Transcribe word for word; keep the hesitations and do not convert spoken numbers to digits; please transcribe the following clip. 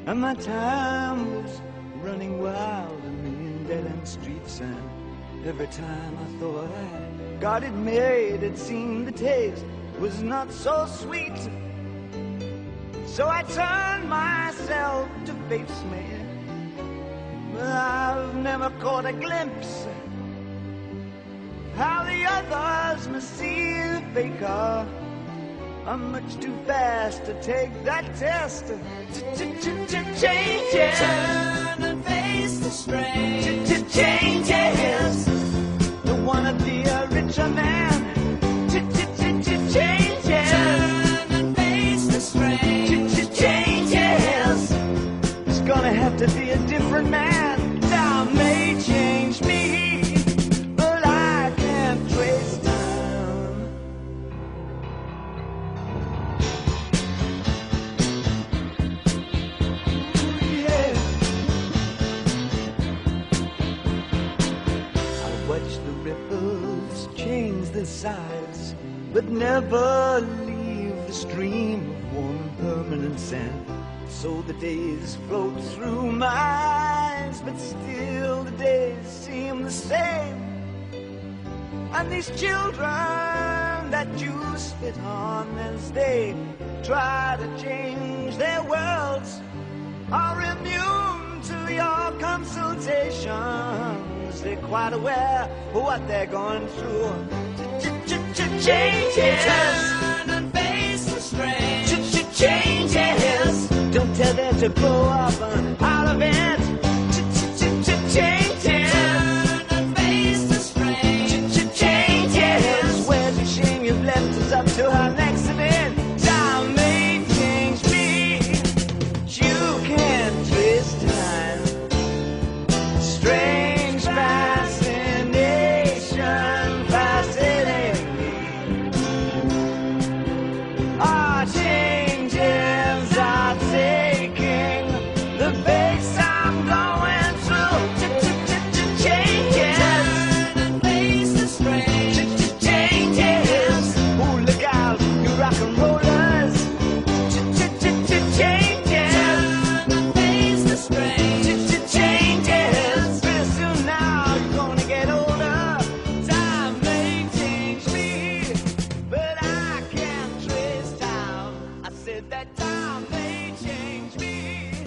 and my time was running wild in dead-end streets, and every time I thought I got it made, it seemed the taste was not so sweet. So I turned myself to face me, but I've never caught a glimpse how the others must see the faker. I'm much too fast to take that test. Changes. Turn and face the strain. Changes. Don't wanna be a richer man. Changes. Turn and face the strain. Changes. It's gonna have to be a different man. Time may change me, but I can't trace time. Yeah. I watch the ripples change their size, but never leave the stream of warm permanent sand. So the days float through my eyes, but still the days seem the same. And these children that you spit on as they try to change their worlds are immune to your consultations. They're quite aware of what they're going through. Changes. Turn and face the strain. Changes. Don't tell them to grow up out of it. Changes. Turn and face the strain. Changes. Where's the shame you've left us up to our next event? Time may change me, but you can't trace time. Strange fascination fascinating me. Ah, changes are taking the pace I'm going through. Changes. Turn and face the strain. Changes. Ooh, look out, you rock and rollers. Changes. Turn and face the strain. Changes. Pretty soon now you're gonna get older. Time may change me, but I can't trace time. I said that time may change me.